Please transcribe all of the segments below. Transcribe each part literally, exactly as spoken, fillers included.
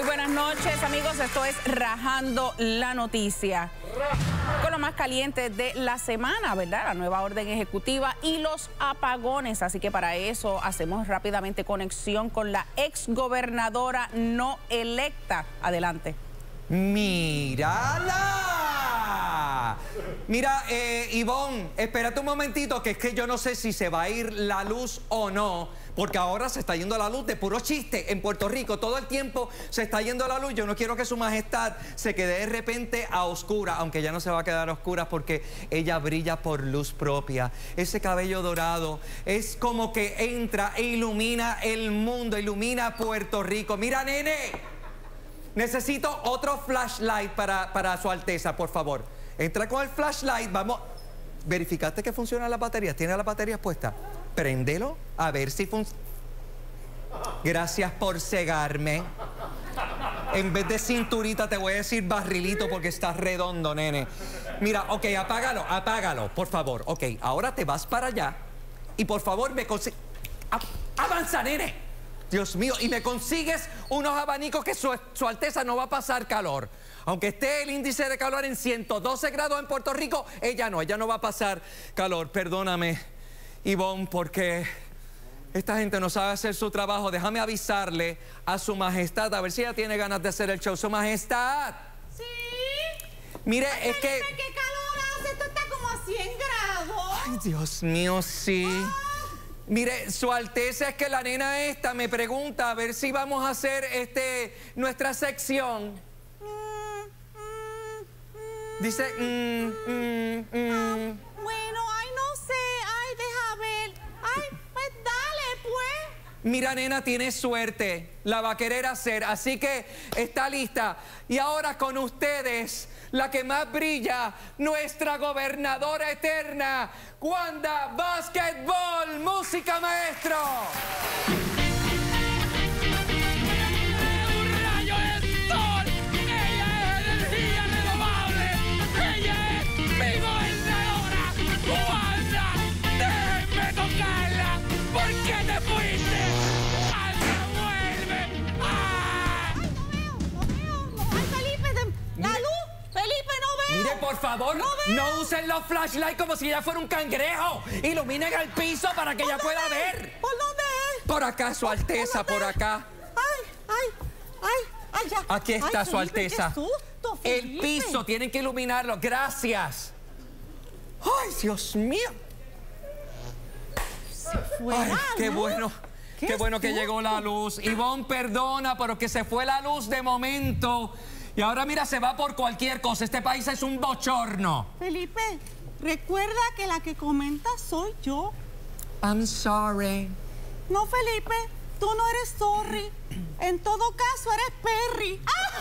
buenas noches, amigos. Esto es Rajando la Noticia. Con lo más caliente de la semana, ¿verdad? La nueva orden ejecutiva y los apagones. Así que para eso hacemos rápidamente conexión con la exgobernadora no electa. Adelante. ¡Mírala! Mira, eh, Ivonne, espérate un momentito, que es que yo no sé si se va a ir la luz o no, porque ahora se está yendo la luz de puro chiste en Puerto Rico. Todo el tiempo se está yendo la luz. Yo no quiero que su majestad se quede de repente a oscuras, aunque ya no se va a quedar a oscuras porque ella brilla por luz propia. Ese cabello dorado es como que entra e ilumina el mundo, ilumina Puerto Rico. Mira, nene. Necesito otro flashlight para, para su alteza, por favor. Entra con el flashlight, vamos. ¿Verificaste que funcionan las baterías? ¿Tiene las baterías puestas? Préndelo, a ver si funciona. Gracias por cegarme. En vez de cinturita te voy a decir barrilito porque está redondo, nene. Mira, ok, apágalo, apágalo, por favor. Ok, ahora te vas para allá y por favor me consigues... ¡Avanza, nene! Dios mío, y me consigues unos abanicos que su, su Alteza no va a pasar calor. Aunque esté el índice de calor en ciento doce grados en Puerto Rico, ella no, ella no va a pasar calor. Perdóname, Ivonne, porque esta gente no sabe hacer su trabajo. Déjame avisarle a su majestad, a ver si ella tiene ganas de hacer el show. ¡Su majestad! ¿Sí? Mire, Ay, es que... ¿qué calor hace? Esto está como a cien grados. Ay, Dios mío, sí. Ah. Mire, su Alteza, es que la nena esta me pregunta a ver si vamos a hacer este nuestra sección. Mm, mm, mm, Dice, mm, mm, mm. Ah, bueno, ay, no sé, ay, deja ver. Ay, pues dale, pues. Mira, nena, tiene suerte, la va a querer hacer, así que está lista. Y ahora con ustedes, la que más brilla, nuestra gobernadora eterna, Wanda Basketball. ¡Música, maestro! ¡Un rayo de sol! ¡Ella es energía renovable! ¡Ella es mi gobernadora! ¡Wanda! ¡Déjenme tocarla! ¿Por qué te fuiste? ¡Wanda, vuelve! ¡Ah! Ay, no veo, no veo, no. Ay, Felipe, de... la luz. Felipe, no veo. Mire, por favor, no, no usen los flashlights como si ella fuera un cangrejo. Iluminen el piso para que ella pueda ver. ¿Por dónde es? Por acá, su Alteza, por acá. Ay, ay, ay, ay, ya. Aquí está, ay, su Felipe, Alteza. Qué susto, el Felipe. piso, tienen que iluminarlo. Gracias. Ay, Dios mío. Se fue Ay, la qué luz. bueno. Qué, qué bueno que llegó la luz. Ivonne, perdona, pero que se fue la luz de momento. Y ahora, mira, se va por cualquier cosa. Este país es un bochorno. Felipe, recuerda que la que comenta soy yo. I'm sorry. No, Felipe, tú no eres sorry. En todo caso, eres Perry.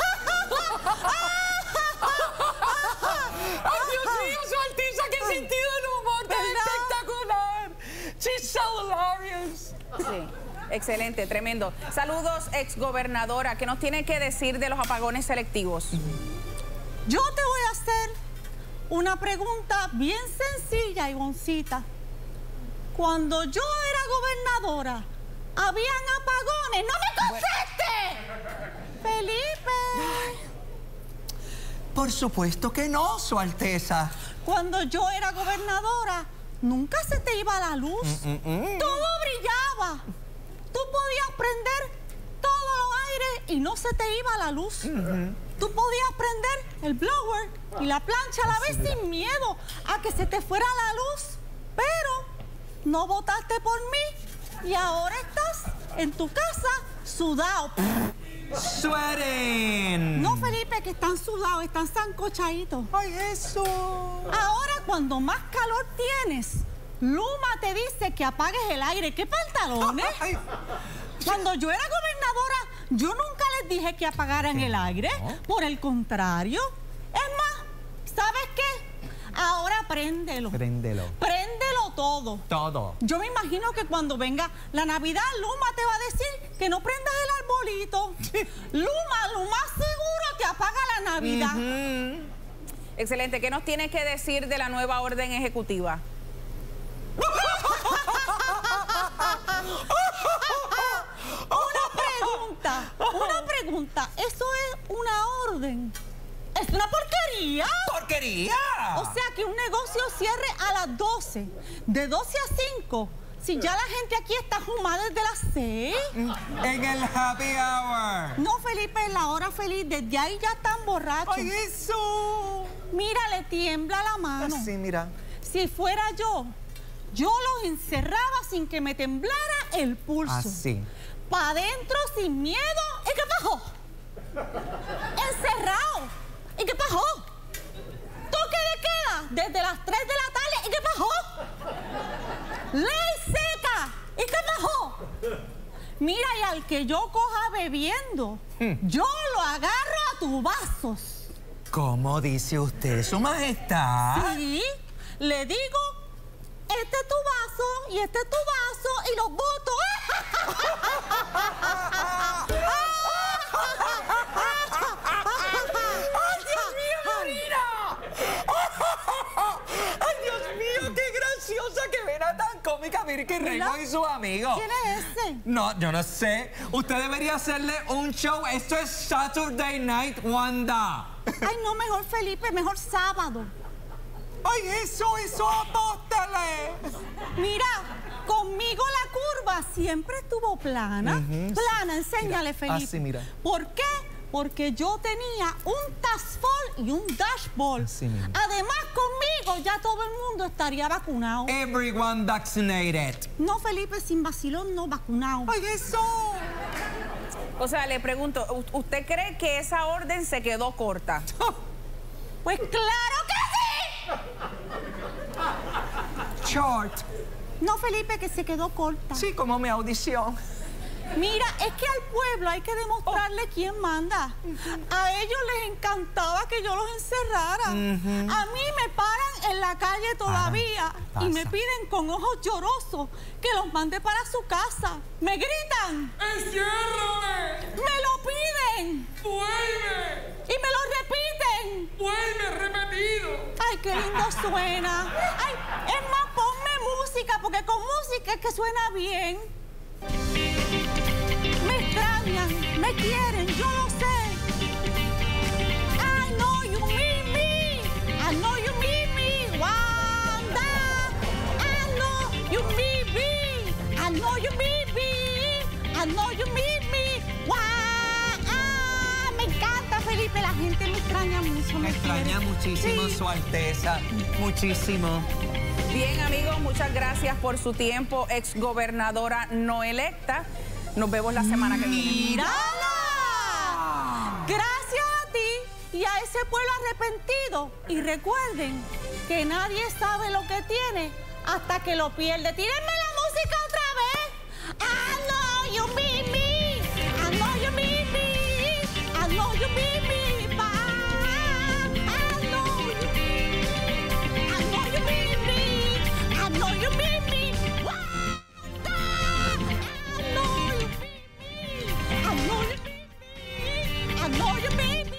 ¡Ay, Dios mío, su Alteza! ¡Qué sentido del humor tan espectacular! She's so hilarious. Sí. Excelente, tremendo. Saludos, exgobernadora. ¿Qué nos tiene que decir de los apagones selectivos? Yo te voy a hacer una pregunta bien sencilla, Ivoncita. Cuando yo era gobernadora, ¿habían apagones? ¡No me contestes! Bueno. Felipe. Por supuesto que no, su Alteza. Cuando yo era gobernadora, nunca se te iba la luz. Mm, mm, mm. Todo brillaba. Tú podías prender todos los aires y no se te iba la luz. Uh-huh. Tú podías prender el blower y la plancha a la vez sin miedo a que se te fuera la luz. Pero no votaste por mí y ahora estás en tu casa sudado. ¡Sueren! No, Felipe, que están sudados, están sancochaditos. ¡Ay, eso! Ahora, cuando más calor tienes, Luma te dice que apagues el aire. ¿Qué pantalones? Ay. Cuando yo era gobernadora, yo nunca les dije que apagaran el aire. ¿No? Por el contrario. Es más, ¿sabes qué? Ahora préndelo. Préndelo. Préndelo todo. Todo. Yo me imagino que cuando venga la Navidad, Luma te va a decir que no prendas el arbolito. Luma, lo más seguro te apaga la Navidad. Uh-huh. Excelente. ¿Qué nos tiene que decir de la nueva orden ejecutiva? Una pregunta, una pregunta. pregunta, ¿eso es una orden? ¡Es una porquería! ¡Porquería! O sea, que un negocio cierre a las doce, de doce a cinco, si ya la gente aquí está fumada desde las seis. En el happy hour. No, Felipe, en la hora feliz, desde ahí ya están borrachos. ¡Ay, eso! Mira, le tiembla la mano. Así, mira. Si fuera yo, yo los encerraba sin que me temblara el pulso. Así. Pa' adentro sin miedo. ¿Y qué pasó? Encerrado. ¿Y qué pasó? Toque de queda desde las tres de la tarde. ¿Y qué pasó? Ley seca. ¿Y qué pasó? Mira, y al que yo coja bebiendo, hmm. yo lo agarro a tu vasos. ¿Cómo dice usted, su majestad? Sí, le digo, este es tu vaso y este es tu vaso y los boto. ¡Ay, Dios mío, Marina! ¡Ay, Dios mío, qué graciosa, qué vena tan cómica! Mire que Raymond y sus amigos. ¿Quién es ese? No, yo no sé. Usted debería hacerle un show. Esto es Saturday Night Wanda. Ay, no, mejor Felipe, mejor sábado. ¡Ay, eso, eso, apóstale! Mira, conmigo la curva siempre estuvo plana. Uh-huh, plana, sí. enséñale, Mira, Felipe. así, mira. ¿Por qué? Porque yo tenía un taskforce y un dashboard. Así mismo. Además, conmigo ya todo el mundo estaría vacunado. Everyone vaccinated. No, Felipe, sin vacilón, no, vacunado. ¡Ay, eso! O sea, le pregunto, ¿usted cree que esa orden se quedó corta? Pues claro que sí. Short. No, Felipe, que se quedó corta. Sí, como mi audición. Mira, es que al pueblo hay que demostrarle Oh. quién manda. A ellos les encantaba que yo los encerrara. Uh-huh. A mí me paran en la calle todavía Para. y me Pasa. piden con ojos llorosos que los mande para su casa. Me gritan, ¡Enciérrame! me lo piden ¡Vuelve! y me lo repiten. ¡Vuelve repetido! Ay, qué lindo suena. Ay, es más, ponme música, porque con música es que suena bien. Me extrañan, me quieren, yo lo sé. I know you mean me. I know you mean me, Wanda. I know you mean me. I know you mean me. I know you mean me. Wanda. Me encanta, Felipe. La gente me extraña mucho. Me extraña quiere. muchísimo, Sí. Su Alteza. Muchísimo. Bien, amigos, muchas gracias por su tiempo, exgobernadora no electa. Nos vemos la semana que viene. ¡Mírala! Gracias a ti y a ese pueblo arrepentido. Y recuerden que nadie sabe lo que tiene hasta que lo pierde. ¡Tírenme la música otra vez! I know you mean me. I know you mean me. I know you mean me. Bye. I know you mean me. I know you mean me. I know you mean me. Wanda. I know you mean me. I know you mean me. I know you mean me.